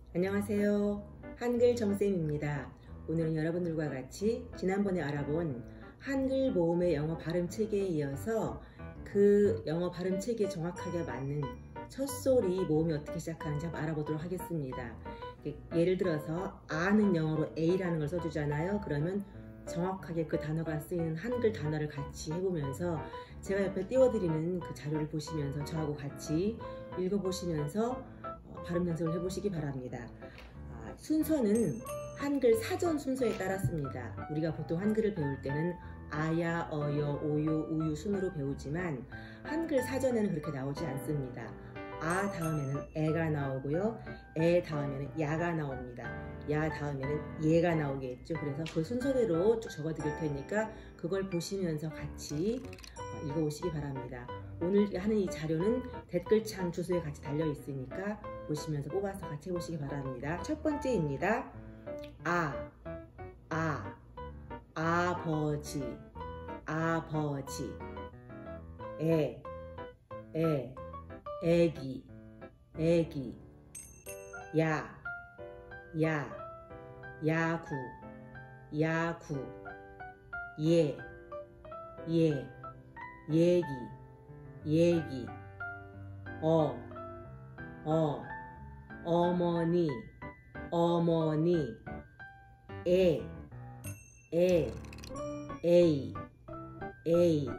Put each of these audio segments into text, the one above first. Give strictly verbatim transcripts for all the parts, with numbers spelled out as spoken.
안녕하세요. 한글 정쌤입니다. 오늘은 여러분들과 같이 지난번에 알아본 한글 모음의 영어 발음 체계에 이어서 그 영어 발음 체계에 정확하게 맞는 첫소리 모음이 어떻게 시작하는지 한번 알아보도록 하겠습니다. 예를 들어서 아는 영어로 A라는 걸 써주잖아요. 그러면 정확하게 그 단어가 쓰이는 한글 단어를 같이 해보면서 제가 옆에 띄워드리는 그 자료를 보시면서 저하고 같이 읽어보시면서 발음 연습을 해보시기 바랍니다. 아, 순서는 한글 사전 순서에 따랐습니다. 우리가 보통 한글을 배울 때는 아야, 어여, 오요, 우유 순으로 배우지만 한글 사전에는 그렇게 나오지 않습니다. 아 다음에는 에가 나오고요. 에 다음에는 야가 나옵니다. 야 다음에는 예가 나오겠죠. 그래서 그 순서대로 쭉 적어 드릴 테니까 그걸 보시면서 같이 읽어보시기 바랍니다. 오늘 하는 이 자료는 댓글창 주소에 같이 달려 있으니까 보시면서 뽑아서 같이 해보시기 바랍니다. 첫 번째입니다. 아, 아, 아버지, 아버지. 에, 에, 애기, 애기. 야, 야, 야구, 야구. 예, 예, 얘기, 얘기. 어, 어, 어머니, 어머니. 에, 에, 에이, 에이.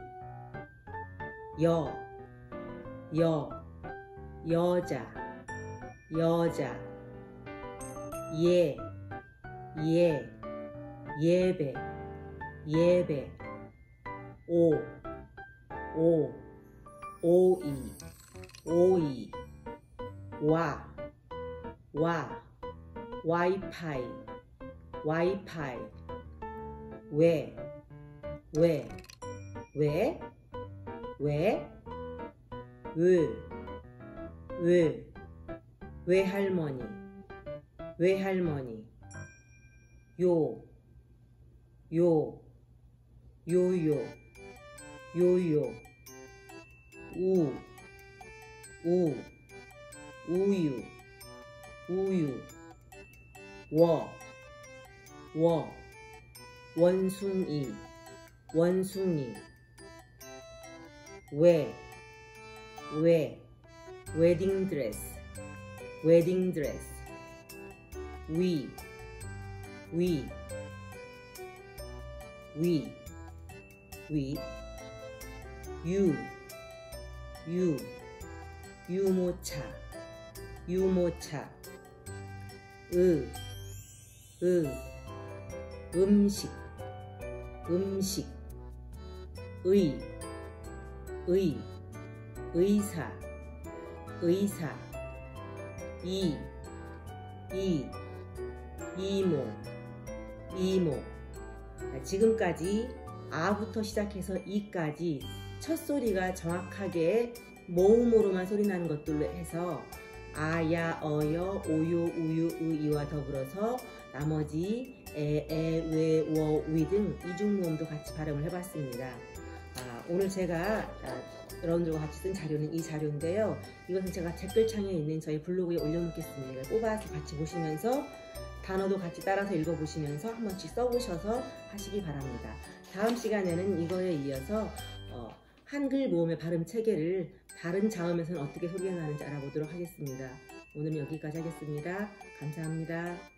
여, 여, 여자, 여자. 예, 예, 예배, 예배. 오, 오, 오이, 오이. 와, 와, 와이파이, 와이파이. 왜, 왜, 왜, 왜, 왜, 왜, 외할머니, 외할머니. 요, 요, 요요, 요요. 우, 우, 우유, 우유. 워, 워, 원숭이, 원숭이. 왜, 왜, 웨딩드레스, 웨딩드레스. 위, 위, 위, 위. 유, 유, 유모차, 유모차. 으, 으, 음식, 음식. 의, 의, 의사, 의사. 이, 이, 이모, 이모. 지금까지 아부터 시작해서 이까지 첫소리가 정확하게 모음으로만 소리나는 것들로 해서 아야, 어여, 오요, 우유, 의이와 더불어서 나머지 에, 에, 왜, 워, 위 등 이중모음도 같이 발음을 해봤습니다. 아, 오늘 제가 아, 여러분들과 같이 쓴 자료는 이 자료인데요. 이것은 제가 댓글창에 있는 저희 블로그에 올려놓겠습니다. 뽑아서 같이 보시면서 단어도 같이 따라서 읽어보시면서 한 번씩 써보셔서 하시기 바랍니다. 다음 시간에는 이거에 이어서 어, 한글 모음의 발음 체계를 다른 자음에서는 어떻게 소리가 나는지 알아보도록 하겠습니다. 오늘은 여기까지 하겠습니다. 감사합니다.